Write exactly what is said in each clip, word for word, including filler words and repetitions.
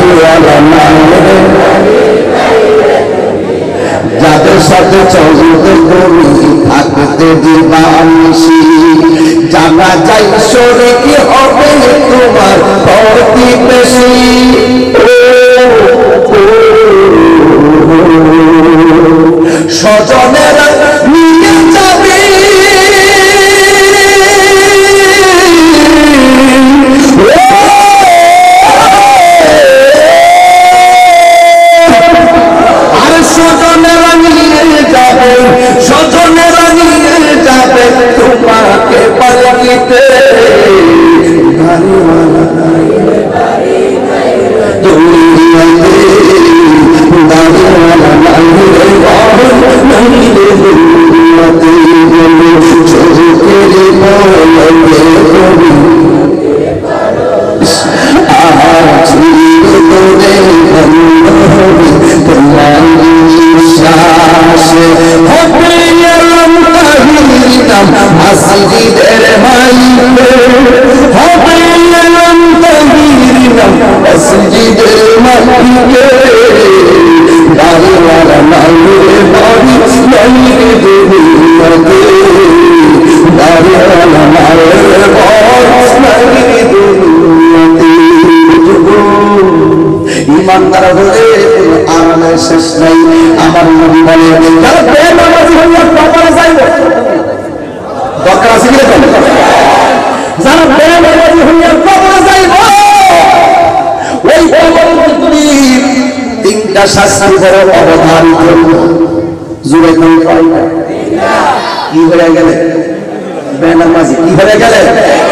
বাড়িওয়ালা নাইরে যাদের সাথে চলতে তুমি থাকতে দিবা নিশি জানা যাই সরে কি হবে তোমার প্রতিবেশী স্বজনেরা নিয়ে যাবে আর স্বজনেরা নিয়ে যাবে স্বজনেরা নিয়ে যাবে তোমাকে পালিতে ইমানদার হলে আরামের শেষ নাই। আমার নবী বলে যারা বেনামাজি হইয়া কবরে যাইবে, দরকার আছে কি রকম? যারা বেনামাজি হইয়া কবরে যাইবে ওই কবরে তুমি তিনটা শাস্তি বড় অবধান করবে। জুড়ে কোন কয়টা? কি হয়ে গেলে বেনামাজি? কি হয়ে গেলে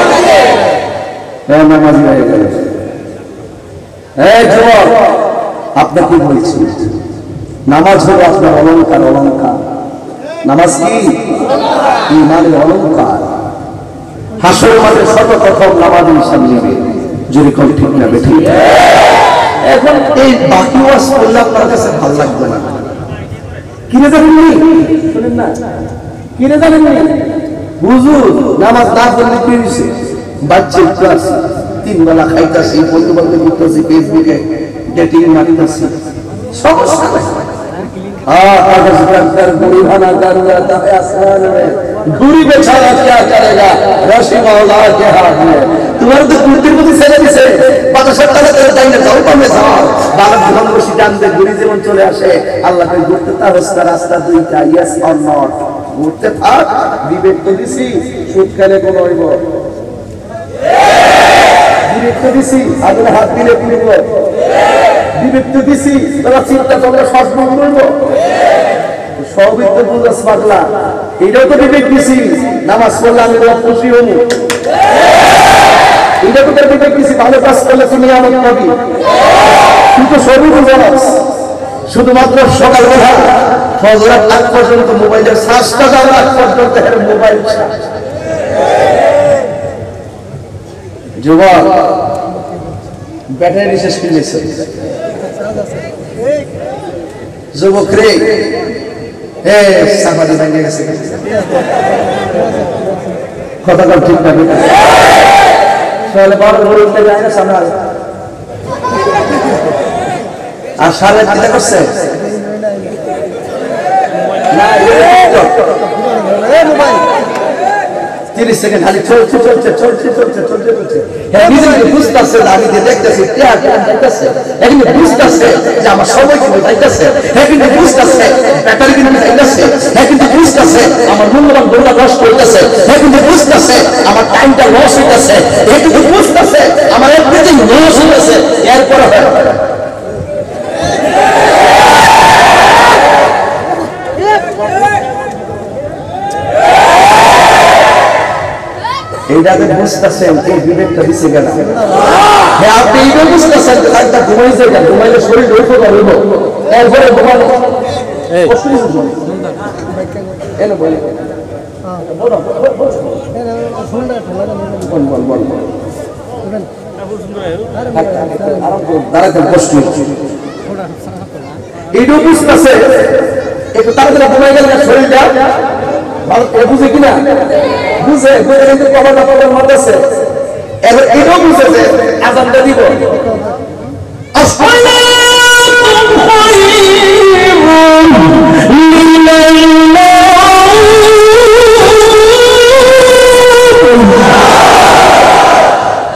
বেনামাজি হয়ে গেলে? এই যুবক, আপনি কি বলছেন? নামাজ হলো আপনার অলঙ্কার। অলঙ্কার নামাজ কি? ইমানের অলঙ্কার। হাসর মাঠে সর্বপ্রথম নামাজ ইনসান নেবে, যদি কোন ঠিক না বেঠি। এখন এই বাকি ওয়াজ করলে আপনার কাছে ভালো লাগবে না। কিনে জানেন নি? শুনেন না, কিনে জানেন নি? হুজুর নামাজ না পড়লে কি হইছে? বাচ্চা ক্লাস তিন বেলা খাইতাছি, বন্ধু বান্ধব করতেছি, ফেসবুকে ডেটিং মারিতাছি, সমস্যা নাই। हाँ कागज कर बुरी बना करूँगा तब आसमान में बुरी बेचारा क्या करेगा रशी मौला के हाथ में। तुम्हारे तो कुर्ती कुर्ती सेले दिसे बात सत्ता से करता ही नहीं जाओ पर मैं जाओ बालक भगवान को शिकान दे बुरी जीवन चले आशे अल्लाह के गुप्त ता रास्ता रास्ता दुई का yes or not गुप्त था विवेक तो दिसी शूट करे को नहीं वो विवेक तो दिसी अगर हाथ दिले पूरी वो विवेक तो दिसी तब चिंता चले श्वास बंद करबो সবই তো বুঝাস পাগলা এটাও তো বিবেক দিছি নামাজ পড়লে আমি তো খুশি হই এটা তো বিবেক দিছি ভালো কাজ করলে তুমি আমার পাবি কিন্তু সবই বুঝাস শুধুমাত্র সকালবেলা ফজরের আগ পর্যন্ত মোবাইলের চার্জটা দেওয়ার আগ পর্যন্ত মোবাইল যুবক ব্যাটারি শেষ করে দিয়েছে যুবক রে এ সামাজি ভেঙে গেছে কথা কম ঠিক না তাহলে বারো বলতে যায় না সামনে আর সাড়ে তিনটা করছে তিরিশ সেকেন্ড খালি চলছে চলছে চলছে চলছে চলছে চলছে হ্যাঁ নিজে নিজে বুঝতেছে আমি যে দেখতেছি কিন্তু বুঝতেছে যে আমার সময় কিন্তু যাইতেছে হ্যাঁ কিন্তু বুঝতেছে ব্যাটারি কিন্তু যাইতেছে হ্যাঁ কিন্তু বুঝতেছে আমার মূল্যবান গরুটা নষ্ট হইতেছে হ্যাঁ কিন্তু বুঝতেছে আমার টাইমটা লস হইতেছে হ্যাঁ কিন্তু বুঝতেছে আমার এভরিথিং লস হইতেছে এরপরে এইটাতে বুঝতেছেন এই বিবেকটা দিচ্ছে কেন হ্যাঁ আপনি এইটা বুঝতেছেন একটা ঘুমাইছে কেন ঘুমাইলে শরীর রইতে পারবো এরপরে ঘুমানো এইটাও বুঝতেছে একটু তাড়াতাড়ি ঘুমাই গেলে শরীরটা ভালো বুঝে কিনা বুঝে কিন্তু কবর না কবর মারতেছে এবার এটাও বুঝেছে আজানটা দিব আসলে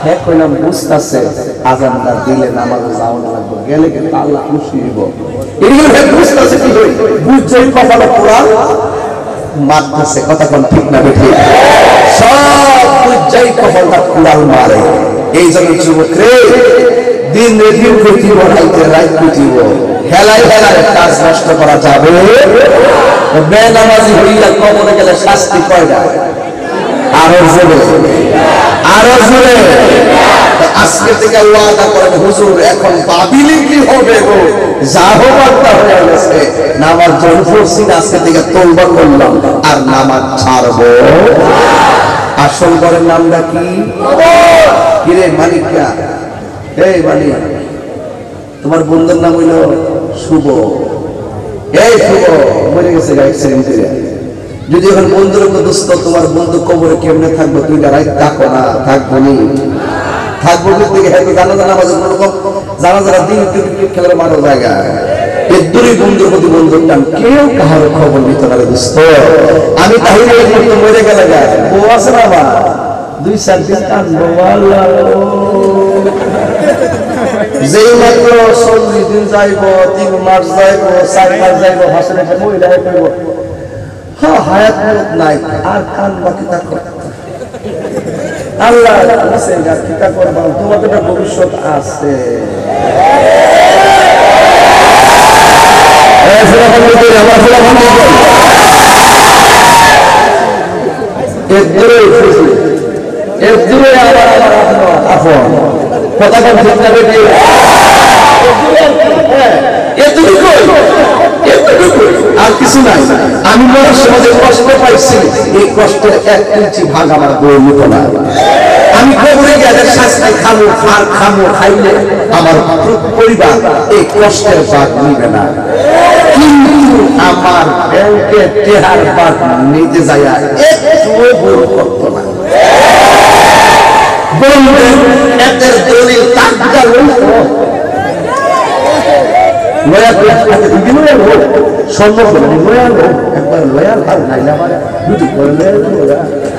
হ্যাঁ কইলাম বুঝতাছে আজানটা দিলে নামাজে যাওয়া লাগবে গেলে গেলে আল্লাহ খুশি হইব এগুলো হ্যাঁ বুঝতাছে কি হই বুঝছই কপালে কোরআন মারতেছে কথা কোন ঠিক না বেঠিক সব বুঝছই কপালটা কোরআন মারে এই জন্য যুবক রে দিন রেডিও করিব রাইতে রাত করিব হেলাই হেলাই কাজ নষ্ট করা যাবে বেনামাজি হইয়া কবরে গেলে শাস্তি কয়টা আরো জোরে আরো জোরে আজকে থেকে ওয়াদা করেন হুজুর এখন বাতিলি কি হবে গো যা হবার তা হয়ে গেছে নামাজ জোর করছি আজকে থেকে তওবা করলাম আর নামাজ ছাড়বো আসল ঘরের নামটা কি কি রে মালিকরা এই মালিক তোমার বন্ধুর নাম হইল শুভ এই শুভ মরে গেছে অ্যাক্সিডেন্ট করে যদি এখন বন্ধুর দোস্ত তোমার বন্ধু কবরে কেমনে থাকবো তুই রাত থাকো না থাকবো নি থাকবো থেকে হয়তো জানা জানা আমাদের কোনো রকম জানা জানা দিন ক্রিকেট খেলার মাঠের জায়গা এর দূরই বন্ধুর প্রতি বন্ধুর টান কেউ কাহার খবর নিত না দোস্ত আমি তাহলে মরে গেলে যায় বউ আছে না বা দুই চার দিন কাঁদবো যেই মাত্র চল্লিশ দিন যাইব তিন মাস যাইব চার মাস যাইব হাসেন একটা মহিলা করবো হ্যাঁ হায়াত নাই আর কান বাকি থাকো আল্লাহ কিতা করবা তোমাদের ভবিষ্যৎ আছে কথা কম ঠিক না বেটি আর কিছু নাই আমি মনে সমাজে কষ্ট পাইছি এই কষ্টের এক ইঞ্চি ভাগ আমার বই নিত না আমি কবরে গেলে শাস্তি খাবো আর খাবো খাইলে আমার পরিবার এই কষ্টের ভাগ নিবে না কিন্তু আমার ব্যাংকের টেহার ভাগ নিতে যায় একটুও বড় করতো না বলবেন এদের দলিল তাকদা লইতো লয়া করে দিন হলো সম্ভব নয় লয়া একবার লয়াল আর নাইলা মানে দুটি করে লয়া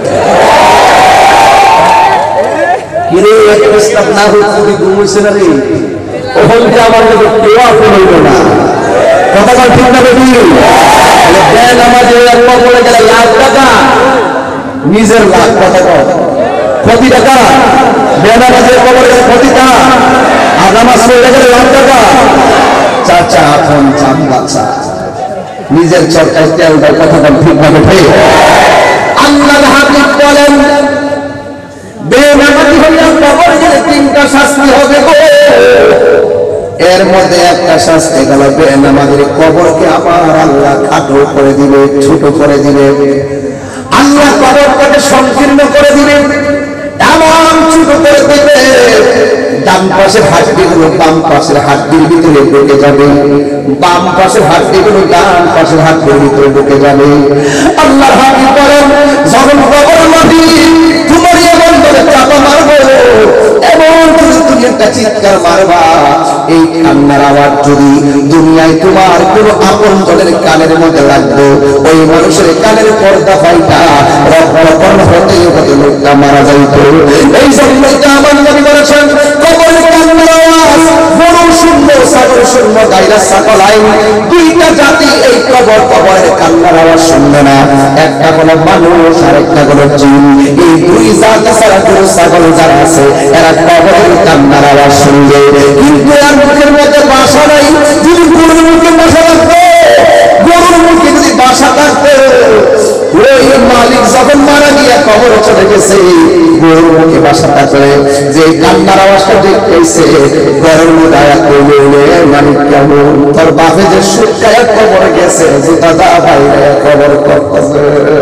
কিরে এক প্রস্তাব না হই তুমি ঘুমছে না রে ওহন যে আমার কাছে কেউ আপন হইল না কথা বল ঠিক না বেটি তাহলে দেন আমাদের আল্লাহ বলে গেল লাখ টাকা নিজের লাখ কথা কর কোটি টাকা দেন আমাদের কবরে কোটি টাকা আর নামাজ পড়ে গেলে লাখ টাকা চাচা আপন চাম বাচ্চা নিজের চরকায় তেল দেয় কথা বল ঠিক না বেটি আল্লাহর হাবিব বলেন বেনামাজি হইয়া কবরে গেলে তিনটা শাস্তি হবে গো এর মধ্যে একটা শাস্তি গেল বেনামাজির কবরকে আবার আল্লাহ খাটো করে দিবে ছোট করে দিবে আল্লাহ কবরটাকে সংকীর্ণ করে দিবে এমন ছোট করে দিবে ডান পাশের হাড্ডিগুলো বাম পাশের হাড্ডির ভিতরে ঢুকে যাবে বাম পাশের হাড্ডিগুলো ডান পাশের হাড্ডির ভিতরে ঢুকে যাবে আল্লাহর হাবিব বলেন যখন কবরের মাটি তোমার এমন করে চাপা মারবো এমন করে তুমি একটা চিৎকার মারবা এই কান্নার আওয়াজ যদি দুনিয়ায় তোমার কোনো আপন জনের কানের মধ্যে লাগবে ওই মানুষের কানের পর্দা ফাইটা রক্তকণ হতে হতে লোকটা মারা যাইত এই জন্যই তো আমার নবী বলেছেন কবরের কান্নার আওয়াজ বড় সুন্দর সাগর সুন্দর গায়রা সকল আইন দুইটা জাতি এই কবর কবরের কান্নার আওয়াজ শুনবে না একটা হলো মানুষ আর একটা হলো জিন এই দুই জাতি ছাড়া কোনো ছাগল যারা আছে এরা কবরের কান্নার আওয়াজ শুনবে কিন্তু আর মুখের মধ্যে বাসা নাই যদি গরুর মুখে বাসা থাকতো গরুর মুখে যদি বাসা থাকতো ওই মালিক যখন মারা গিয়া কবরে চলে গেছে গরুর মুখে বাসা থাকলে যে কান্নার আওয়াজটা দেখতেছে গরুর মুখে আয়া কইলে মালিক কেমন তোর বাপে যে সুখায় কবরে গেছে যে দাদা ভাই কবর করতেছে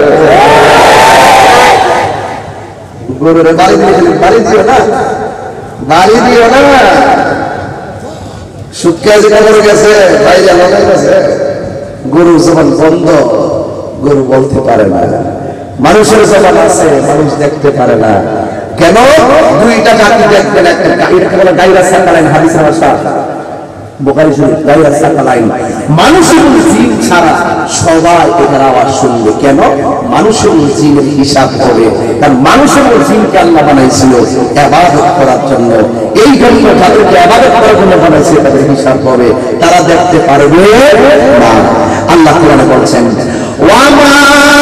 গরুর বাড়ি দিয়ে বাড়ি দিও না বাড়ি দিও না সুখে যে কবরে গেছে বাইরে লাগাই গেছে গরু যখন বন্ধ গরু বলতে পারে না মানুষের জবান আছে মানুষ দেখতে পারে না কেন দুইটা জাতি দেখবেন একটা এটা বলে গায়রা সাকালাইন হাদিসের ভাষা বুখারী শরীফ গায়রা সাকালাইন। মানুষ এবং জিন ছাড়া সবাই এটার আওয়াজ শুনবে। কেন? মানুষ এবং জিনের হিসাব হবে, কারণ মানুষ এবং জিনকে আল্লাহ বানাইছিল ইবাদত করার জন্য। এই জন্য তাদেরকে ইবাদত করার জন্য বানাইছে, তাদের হিসাব হবে, তারা দেখতে পারবে না। আল্লাহ কোরআনে বলছেন ওয়ামা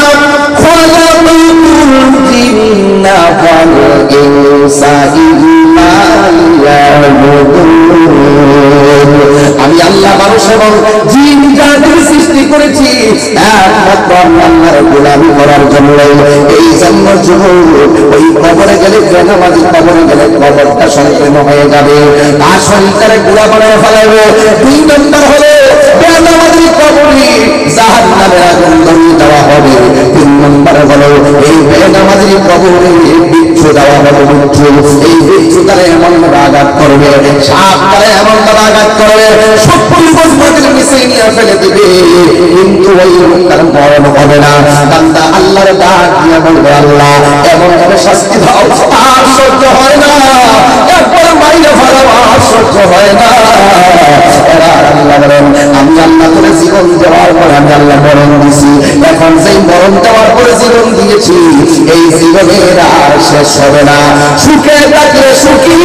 খালাকুল জিন্না ওয়াল ইনসা ইল্লা লিয়াবুদুন। আমি আল্লাহ মানুষ এবং জিন জাতির সৃষ্টি করেছি একমাত্র আল্লাহর গোলামি করার জন্য। এই জন্য যুবক ওই কবরে গেলে বেনামাজি কবরে গেলে কবরটা সংকীর্ণ হয়ে যাবে, তার শরীরটারে গুড়া বানায় ফেলাবে। দুই নম্বর হলো বেনামাজি কবরে জাহান্নামের আগুন ধরিয়ে দেওয়া হবে। তিন নম্বর হলো এই বেনামাজি কবরে বিচ্ছু দেওয়া হবে। বিচ্ছু, এই বিচ্ছু তারা এমন ভাবে আঘাত করবে, সাপ তারা এমন ভাবে আঘাত করবে, সত্তর বছরের নিচে নিয়ে ফেলে দিবে, কিন্তু ওই তার মরণ হবে না। বান্দা আল্লাহর ডাক দিয়ে বলবে আল্লাহ এমন ভাবে শাস্তি দাও আর সহ্য হয় না, একবার মাইরে ফেলো আর সহ্য হয় না। এরা আল্লাহ বলেন আমি আল্লাহ করে জীবন দেওয়ার পরে আমি আল্লাহ মরণ দিছি, এখন সেই মরণ দেওয়ার পরে জীবন দিয়েছি, এই জীবনের আর শেষ হবে না। সুখে থাকলে সুখী,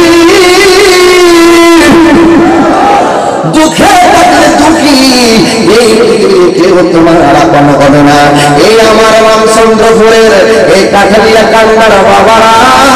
দুঃখে থাকলে দুঃখী, এই কেউ তোমার আপন হবে না। এই আমার রামচন্দ্রপুরের এই কাঠালিয়া কান্নার বাবারা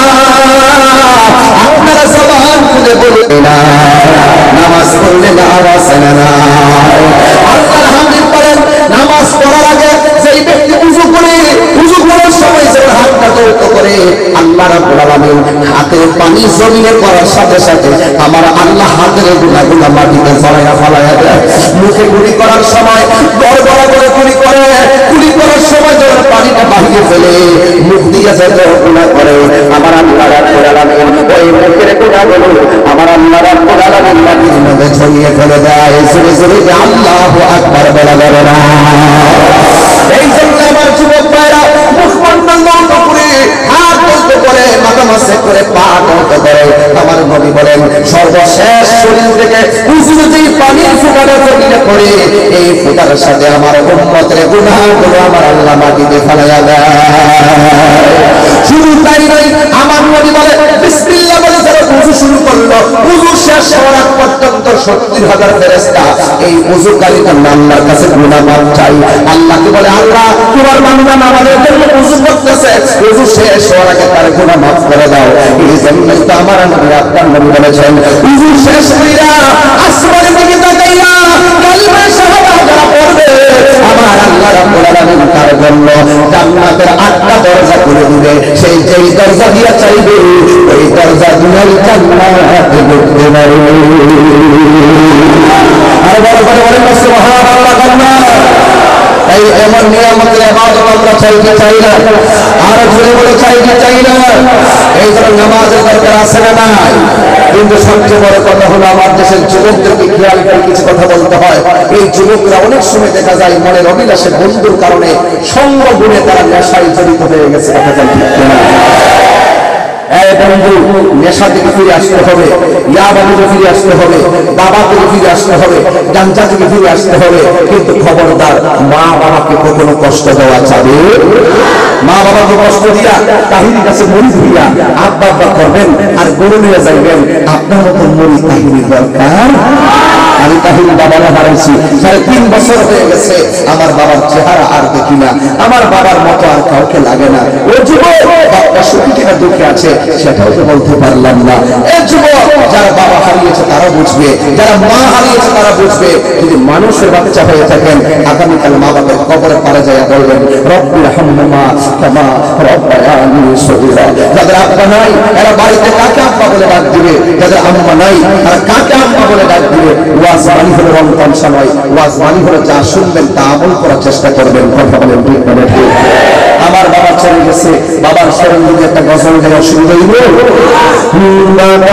আপনারা জবান খুলে বলবে না, নামাজ পড়লে না আওয়াজ না না। আল্লাহর হামদ করেন, নামাজ পড়ার আগে যেই ব্যক্তি উযু করে, উযু করার সময় যে হাতটা ধৌত করে, আল্লাহ রাব্বুল আলামিন হাতের পানি জমিনে পড়ার সাথে সাথে আমার আল্লাহ হাতের গুনাহগুলো মাটিতে ফলায়া ফলায়া দেয়। মুখে কুলি করার সময় গড়গড়া করে কুলি করে, কুলি করার সময় যখন পানিটা বাহিরে ফেলে মুখ দিয়ে যত গুনাহ করে আমার আল্লাহ রাব্বুল আলামিন ওই মুখের গুনাহগুলো আমার আল্লাহ রাব্বুল আলামিন মাটির মধ্যে ছড়িয়ে ফেলে দেয়। জোরে জোরে আল্লাহু আকবার বলা যাবে না। এই জন্য আমার যুবক ভাইরা মুখ বন্ধ করে হাত বন্ধ করে মাথা মাসে করে পা বন্ধ করে আমার নবী বলেন সর্বশেষ শরীর থেকে উজুতেই পানির ফোঁটা জমিনে পড়ে, এই ফোঁটার সাথে আমার উম্মতের গুনাহগুলো আমার আল্লাহ মাটিতে ফেলাইয়া দেয়। শুধু তাই নয়, আমার নবী বলে বিসমিল্লাহ বলে যারা উযু শুরু করলো, উযু শেষ হওয়ার আগ পর্যন্ত সত্তর হাজার ফেরেশতা এই উযুকারী তার আল্লাহর কাছে গুনাহ মাফ চাই। আল্লাহকে বলে আল্লাহ তোমার বান্দা নামাজের জন্য উযু করতেছে, উযু শেষ হওয়ার আগে তার গুনাহ মাফ করে দাও। এই জন্যই তো আমার নবী আপনার নবী বলেছেন উযু শেষ কইরা আসমানের দিকে তাকাইয়া কালিমা শাহাদাত যারা পড়বে আমার আল্লাহ রাব্বুল আলামিন তার জন্য জান্নাতের আটটা দরজা খুলে দিবে। সেই যেই দরজা দিয়া চাইবে ওই দরজা দিয়ে জান্নাতে ঢুকতে পারবে। আর বড় করে বলেন সুবহানাল্লাহ। তাই এমন নিয়ামতের ইবাদত আমরা চাই কি চাই না? আর জোরে বলে চাই কি চাই না? এই জন্য নামাজের দরকার আছে না নাই? কিন্তু সবচেয়ে বড় কথা হলো আমার দেশের যুবকদেরকে খেয়াল করে কিছু কথা বলতে হয়। এই যুবকরা অনেক সময় দেখা যায় মনের অভিলাষে বন্ধুর কারণে সঙ্গ গুণে তারা নেশায় জড়িত হয়ে গেছে। কথা বলতে এই বন্ধু নেশা থেকে ফিরে আসতে হবে, ইয়াবা থেকে ফিরে আসতে হবে, বাবা থেকে ফিরে আসতে হবে, গাঞ্জা থেকে ফিরে আসতে হবে। কিন্তু খবরদার মা বাবাকে কখনো কষ্ট দেওয়া যাবে মা বাবাকে কষ্ট দিয়া কাহিনীর কাছে মরিচ দিয়া আব্বা আব্বা করবেন আর গরু নিয়ে যাইবেন, আপনার মতো মরি কাহিনী দরকার। আমি কাহিনী বাবারা হারাইছি, সাড়ে তিন বছর হয়ে গেছে, আমার বাবার চেহারা আর দেখি না, আমার বাবার মতো আর কাউকে লাগে না। ও যুবক, বাবা সুখী কিনা দুঃখে আছে সেটাও তো বলতে পারলাম না। এই যুবক, যারা বাবা হারিয়েছে তারা বুঝবে, যারা মা হারিয়েছে তারা বুঝবে। যদি মানুষের বাচ্চা হয়ে থাকেন আগামীকাল মা বাবার কবরে পারে যায় বলবেন রব্বি রহমহুমা কামা রব্বায়ানি সগীরা। যাদের আব্বা নাই এরা বাড়িতে কাকে আব্বা বলে ডাক দিবে, যাদের আম্মা নাই তারা কাকে আম্মা বলে ডাক দিবে। ওয়াজ মানি হলো রং তামসা নয়, ওয়াজ মানি হলো যা শুনবেন তা আমল করার চেষ্টা করবেন। কথা বলেন ঠিক না ঠিক? আমার বাবা চলে গেছে, বাবার স্মরণ যদি একটা গজল গায়ে অসুবিধা হইল বাবা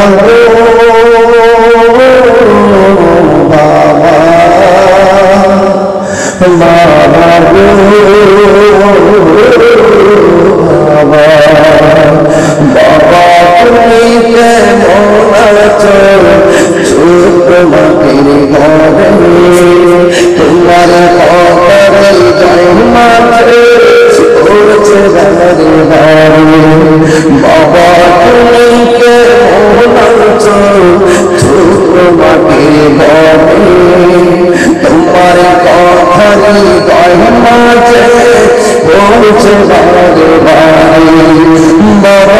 বাবা তুমি কেমন আছো, চুপ মাটির ঘরে তোমার কথাই যায় মাঠে পড়ছে বারে বারে বাবা তুমি কে মোহনাচ ছোট মাটির ঘরে তোমার কথাই যায় মাঠে পড়ছে বারে বারে বাবা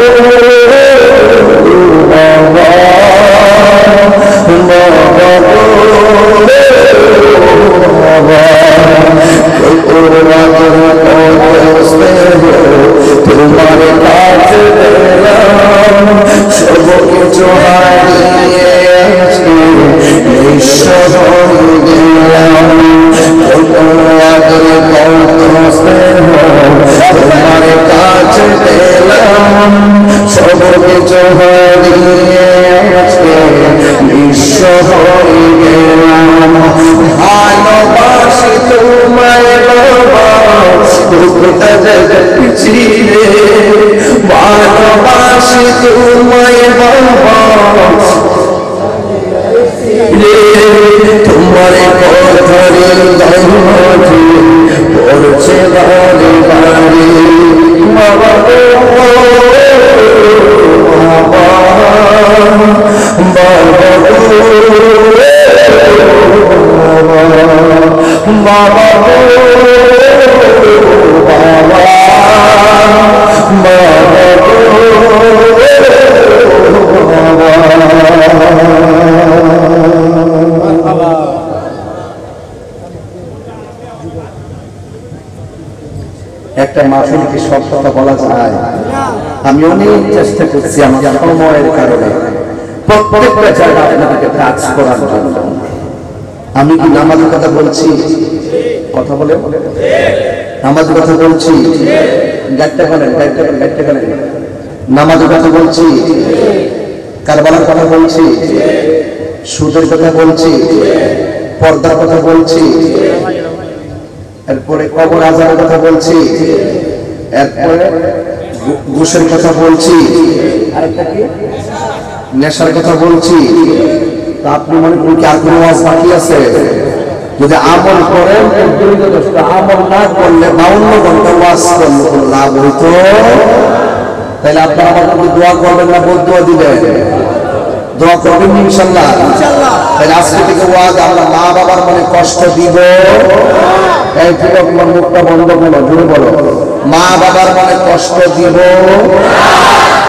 তোমার কাছে সব কিছু হারিয়ে নিঃস্ব হয়ে গেলাম তোমার কাছে পেলাম সব কিছু হারিয়ে নিঃস্ব হয়ে গেলাম ভালোবাসি তোমায় বাবা দুঃখটা পিছিয়ে ভালোবাসি তোমায় বাবা তোমার কথারে দরজে পড়ছে বারে বারে বাবা বাবা একটা মাহফিল কি সব কথা বলা যায়? আমি অনেক চেষ্টা করছি আমার সময়ের কারণে প্রত্যেকটা জায়গা আপনাদেরকে কাজ করার জন্য। আমি কি নামাজের কথা বলছি? কথা বলে নামাজের কথা বলছি, গাইডটা বলেন, গাইডটা বলেন, গাইডটা বলেন। নামাজের কথা বলছি, কারবালার কথা বলছি, সুদের কথা বলছি, পর্দার কথা বলছি, এরপরে কবর আযাবের কথা বলছি, এরপরে ঘুষের কথা বলছি, আরেকটা কি নেশার কথা বলছি। তা আপনি মনে করেন কি আর কোনো ওয়াজ বাকি আছে? যদি আমল করেন, আমল না করলে বাউন্ন ঘন্টা ওয়াজ করলে কোনো লাভ হইতো? তাহলে আপনারা আমাকে দোয়া করবেন না বদুয়া দিবেন? দোয়া করবেন ইনশাআল্লাহ। তাহলে আজকে থেকে ওয়াজ আমরা মা বাবার মনে কষ্ট দিব। এই যুবক মুখটা বন্ধ করো, জোরে বলো, মা বাবার মনে কষ্ট দিব।